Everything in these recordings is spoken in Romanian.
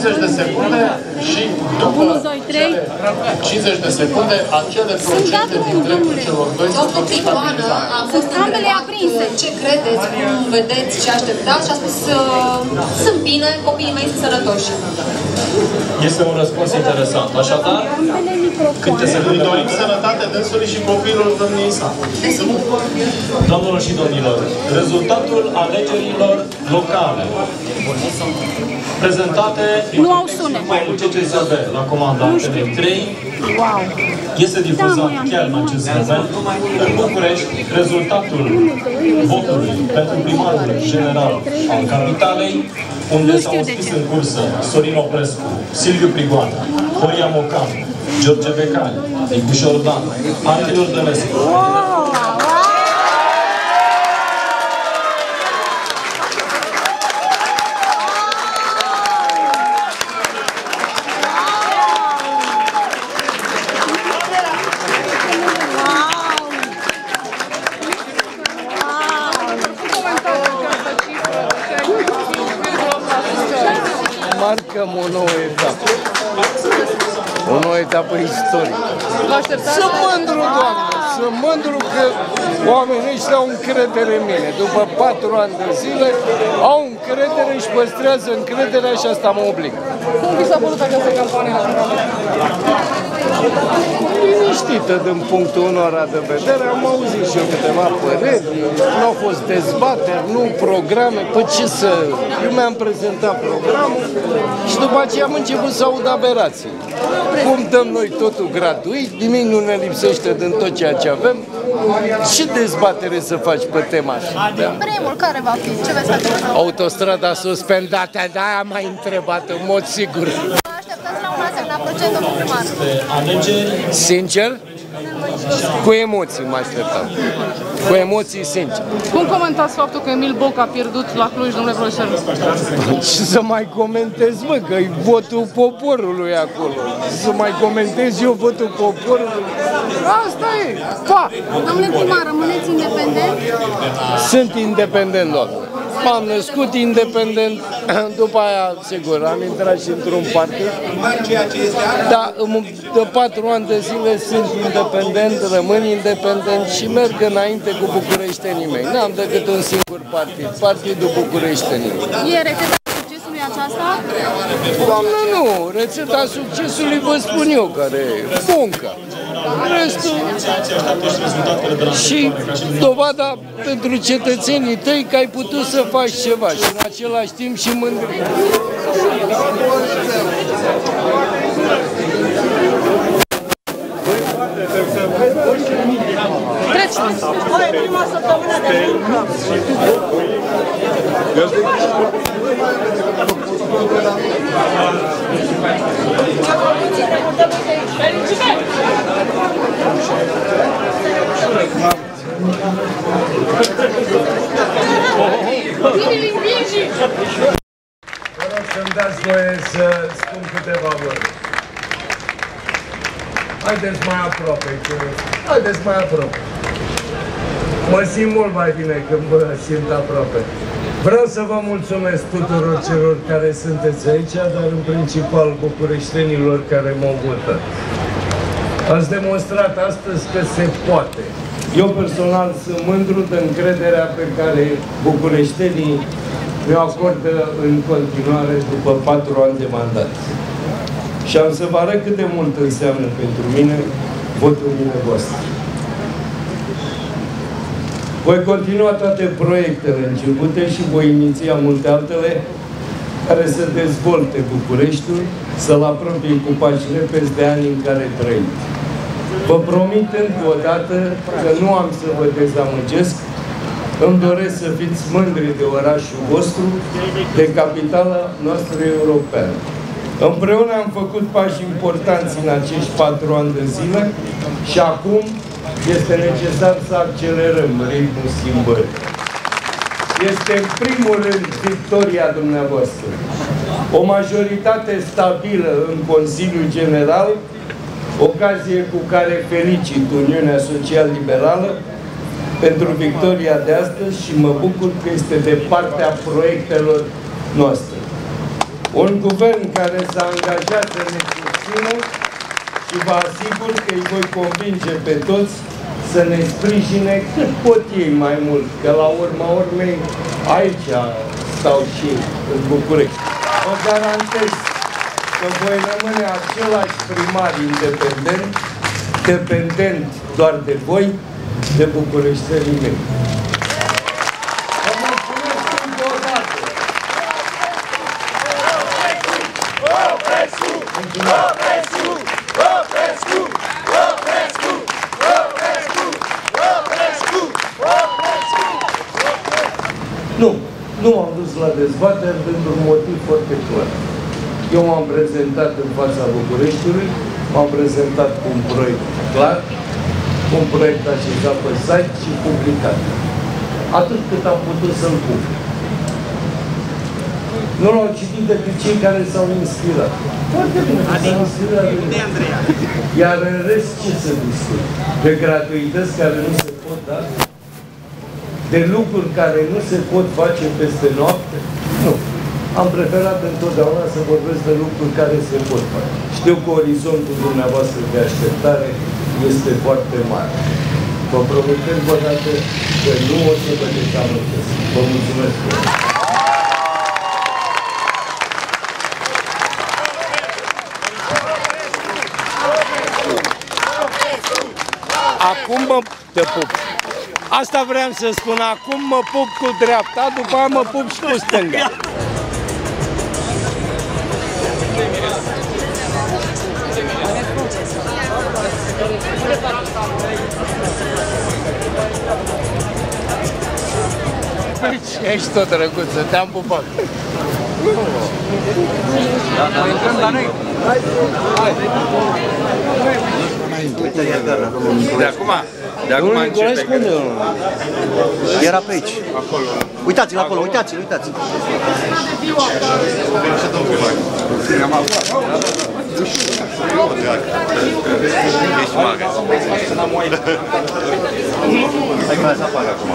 50 de secunde și după 50 de secunde acele procente din dreptul celor doi se pot stabiliza. A fost ambele aprinse. Ce credeți, cum vedeți, ce așteptați? Și a spus, sunt bine, copiii mei sunt sănătoși. Este un răspuns interesant. Așadar, câte secunde dorim sănătate dânsului și copiilor domniei sale. Doamnelor și domnilor, rezultatul alegerilor locale prezentate în CCSB la comanda TV3 este difuzat chiar în acest moment. În București, rezultatul votului pentru primarul general al capitalei, unde s-au înscris în cursă Sorin Oprescu, Silviu Prigoană, Horia Mocan, George Becali, Nicu Șordan, Antilor Dănescu. Marcăm o nouă etapă. O nouă etapă istorică. Sunt mândru, Doamne, sunt mândru că oamenii ăștia au încredere în mine. După 4 ani de zile au încredere și păstrează încrederea și asta mă obligă. Cum vi s-a părut această campanie la Parlament? Liniștită din punctul unora de vedere, am auzit și eu câteva păreri, nu au fost dezbateri, nu programe, pe ce să... Eu mi-am prezentat programul și după aceea am început să aud aberații. Cum dăm noi totul gratuit, nimic nu ne lipsește din tot ceea ce avem, ce dezbatere să faci pe tema asta? Primul, care va fi? Ce veți face? Autostrada suspendată, de-aia am mai întrebat în mod sigur. Așteptați la un asemenea procent, domnul primar? Sincer? Cu emoții mă așteptam. Cu emoții sincer. Cum comentați faptul că Emil Boc a pierdut la Cluj, domnule profesor? Și să mai comentez, mă, că e votul poporului acolo. Să mai comentez eu votul poporului. Asta e. Pa! Domnule primar, rămâneți independent? Sunt independent, doamne. M-am născut independent, după aia, sigur, am intrat și într-un partid. Dar de 4 ani de zile sunt independent, rămân independent și merg înainte cu bucureștenii mei. N-am decât un singur partid, Partidul Bucureștenii. E rețeta succesului aceasta? Doamnă, nu. Rețeta succesului vă spun eu care e muncă. Restul și dovada pentru cetățenii tăi că ai putut să faci ceva și în același timp și mândrie. Treceți! Oare prima săptămână de muncă! Vă rog să-mi dați voie să spun câteva vorbe. Haideți mai aproape, haideți mai aproape. Mă simt mult mai bine când vă simt aproape. Vreau să vă mulțumesc tuturor celor care sunteți aici, dar în principal bucureștenilor care m-au votat. Ați demonstrat astăzi că se poate. Eu personal sunt mândru de încrederea pe care bucureștenii mi-o acordă în continuare după 4 ani de mandat. Și am să vă arăt cât de mult înseamnă pentru mine votul dumneavoastră. Voi continua toate proiectele începute și voi iniția multe altele care să dezvolte Bucureștiul, să-l apropie cu pași repezi de ani în care trăim. Vă promit încă o dată că nu am să vă dezamăgesc. Îmi doresc să fiți mândri de orașul vostru, de capitala noastră europeană. Împreună am făcut pași importanți în acești 4 ani de zile și acum este necesar să accelerăm ritmul schimbării. Este în primul rând victoria dumneavoastră. O majoritate stabilă în Consiliul General, ocazie cu care felicit Uniunea Social-Liberală pentru victoria de astăzi și mă bucur că este de partea proiectelor noastre. Un guvern care s-a angajat să ne susțină și vă asigur că îi voi convinge pe toți să ne sprijine cât pot ei mai mult, că la urma urmei aici stau și în București. Vă garantez că voi rămâne același primar independent, dependent doar de voi, de bucureștenii mei. Vă mulțumesc încă o dată! Nu m-am dus la dezbatere pentru un motiv foarte clar. Eu m-am prezentat în fața Bucureștiului, m-am prezentat cu un proiect clar, cu un proiect așezat pe site și publicat. Atât cât am putut să-l public. Nu l-au citit decât cei care s-au inspirat. Foarte bine, s-au inspirat. Iar în rest, ce să discut? De gratuități care nu se pot da? De lucruri care nu se pot face peste noapte? Nu. Am preferat întotdeauna să vorbesc de lucruri care se pot face. Știu că orizontul dumneavoastră de așteptare este foarte mare. Vă promit încă o dată că nu o să vă dezamăgesc. Vă mulțumesc. Acum mă te pup. Asta vreau să spun, acum mă pup cu dreapta, după aia mă pup și cu stânga. Ești tot răguță, te-am pupat. Mai intrăm la noi? Hai! De acum? De acum începe. Era pe aici. Uitați-l acolo, uitați-l, uitați-l. Ești mare. Hai că să apară acum.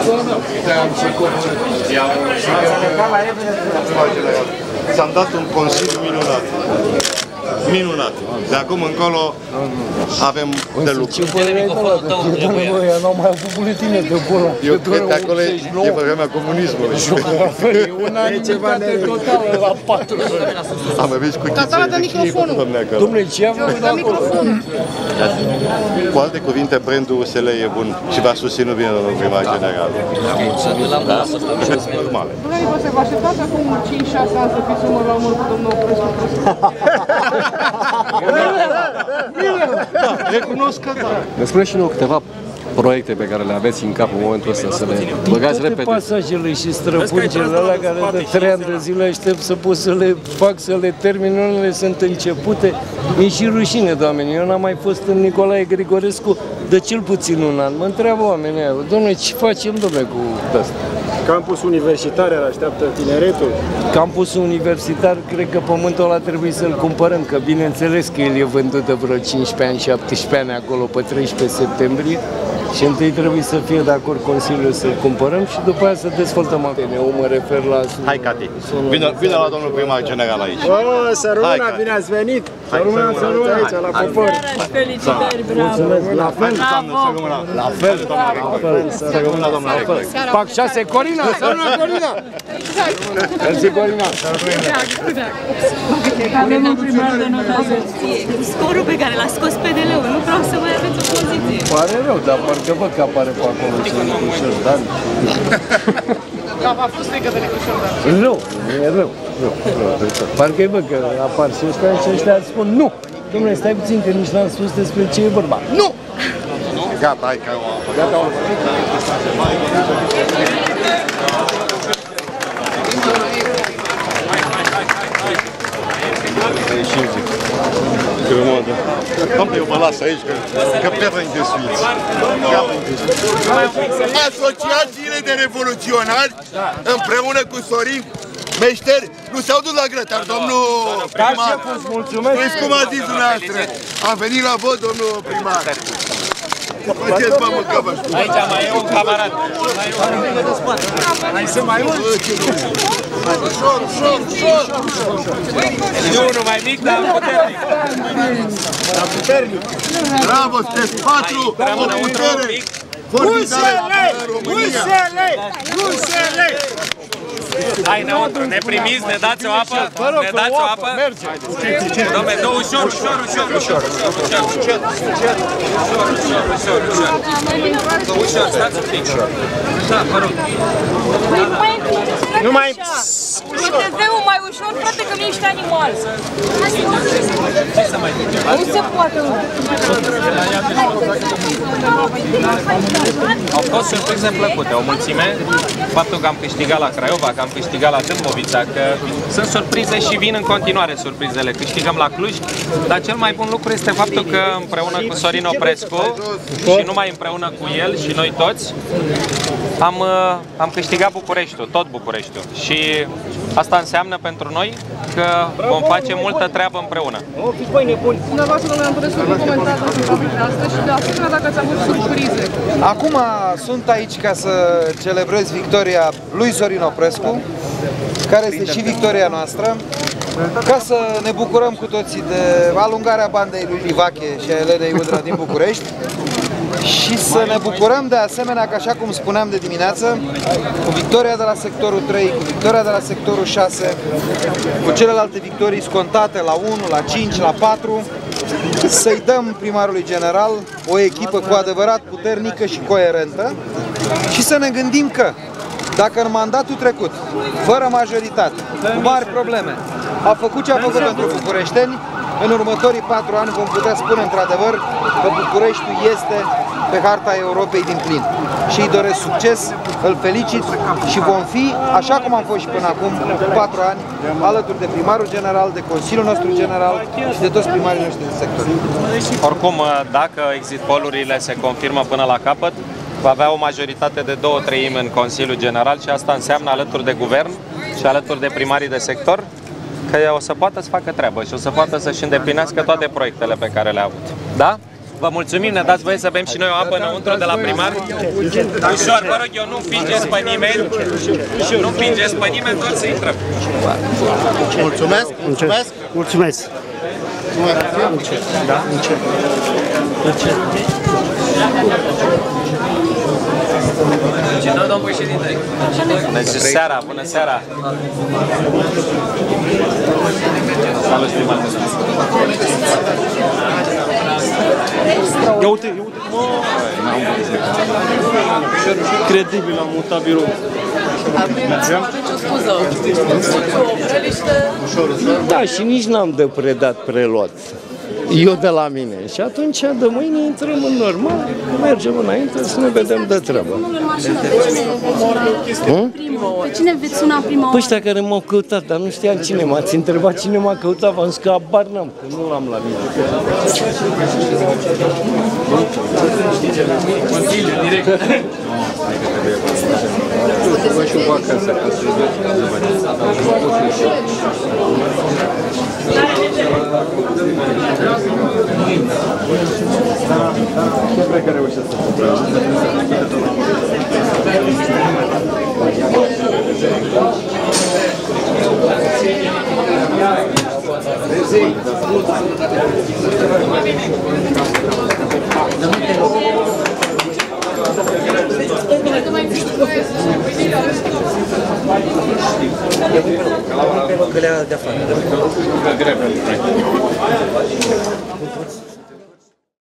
S-am dat un consiliu minunat. Minunat. De acum încolo avem de lucru. Ce părere ai de n-au mai avut buletine de bola. Eu cred că acolo e pe vremea comunismului. E unanimitate totală la 4. Am venit cu chițele. Dom'le, ce avem de acolo? Cu alte cuvinte, brandul USL e bun și v-a susținut bine domnul primar general. Normal. Vă așteptați acum 5-6 ani să fiți umăr la umăr cu domnul Oprescu? Da, recunosc că da. Despre și nouă câteva proiecte pe care le aveți în cap în momentul ăsta, să le băgați repede. Toate pasajele și străpuncele alea care de 3 ani de zile aștept să pot să le fac, să le termin, unele sunt începute. E și rușine de oameni. Eu n-am mai fost în Nicolae Grigorescu de cel puțin un an. Mă întreabă oamenii aia, dom'le, ce facem, dom'le, cu asta? Campusul universitar îl așteaptă tineretul? Campusul universitar, cred că pământul ăla trebuie să-l cumpărăm, că bineînțeles că el e vândut de vreo 15 ani, 17 ani acolo, pe 13 septembrie. Și întâi trebuie să fie de acord Consiliul să-l cumpărăm și după aia să dezvoltăm ATN-ul. Mă refer la... Hai, Cati, vină la domnul primar general aici. Să rămână, bine ați venit! Să rămână aici, la popor! Felicitări, bravo! Mulțumesc, la fel! La fel! Să rămână, domnule rector. Fac 6, Corina! Să rămână, Corina! Mersi, Corina! Avem un primar de nota 10. Cu scorul pe care l-a scos PDL-ul, nu vreau să mai aveți o poziție. Pare rău, dar parcă văd că apare pe acolo și Nicușor Dan. A fost frică de Nicușor Dan. Rău, e rău. Parcă-i văd că apar și ăștia și ăștia spun nu! Dom'le, stai puțin că nici n-am spus despre ce e vorba. Nu! Gata, hai că Gata, grămadă. Dom'le, eu mă las aici, că pierdă intesuiți. Asociațiile de revoluționari, împreună cu Sorin Meșter, nu s-au dus la grătar, domnul primar. mulțumesc! Știți cum a zis dumneavoastră? Am venit la vot, domnul primar. Faceți, mă, mâncava. Aici mai e un camarat. Hai să mai mult? Ușor. E unul mai mic, dar puternic. Dar puternic. Bravo, sunteți 4, o putere. Rusele! Hai înăuntru, ne primiți, ne dați o apă? Ne dați o apă? Merge. Dom'le, dă ușor. Ușor, stați un pic. Da, vă rog. Nu mai... TV-ul mai ușor, frate, că mi-ești animal. Nu se poate. Au fost surprize plăcute, o mulțime. Faptul că am câștigat la Craiova, că am câștigat la Dâmbovița, că sunt surprize și vin în continuare surprizele. Câștigăm la Cluj, dar cel mai bun lucru este faptul că împreună cu Sorin Oprescu și numai împreună cu el și noi toți am câștigat Bucureștiul, tot Bucureștiul. Și asta înseamnă pentru noi că vom face multă treabă împreună. Dumneavoastră, domnule Antonescu, cum comentați astăzi și de asemenea dacă ați avut surprize? Acum sunt aici ca să celebrez victoria lui Sorin Oprescu, care este și victoria noastră, ca să ne bucurăm cu toții de alungarea bandei lui Livache și a Elenei Udrea din București și să ne bucurăm de asemenea că, așa cum spuneam de dimineață, cu victoria de la sectorul 3, cu victoria de la sectorul 6, cu celelalte victorii scontate la 1, la 5, la 4, să-i dăm primarului general o echipă cu adevărat puternică și coerentă și să ne gândim că dacă în mandatul trecut, fără majoritate, cu mari probleme, a făcut ce a făcut pentru bucureșteni, în următorii 4 ani vom putea spune într-adevăr că Bucureștiul este pe harta Europei din plin. Și îi doresc succes, îl felicit și vom fi, așa cum am fost și până acum, 4 ani, alături de primarul general, de Consiliul nostru general și de toți primarii noștri de sector. Oricum, dacă exit polurile se confirmă până la capăt, va avea o majoritate de 2/3 în Consiliul General și asta înseamnă alături de guvern și alături de primarii de sector că o să poată să facă treabă și o să poată să-și îndeplinească toate proiectele pe care le-a avut. Da? Vă mulțumim, ne dați voie să bem și noi o apă înăuntru de la primar? Ușor, vă rog eu, nu împingeți pe nimeni, nu împingeți pe nimeni, doar să intrăm. Mulțumesc! Da? Domnul președinte. Bună seara, bună seara. Salut, stimate. Ia uite, credibil, am mutat birou. Da, și nici n-am de predat preluat. Eu de la mine. Și atunci, de mâine, intrăm în normal, mergem înainte să ne vedem de treabă. Pe cine veți suna prima oară? Păi ăștia care m-au căutat, dar nu știam cine m-ați întrebat cine m-a căutat, v-am zis că abar n-am, că nu l-am la mine. Că le-a de afară.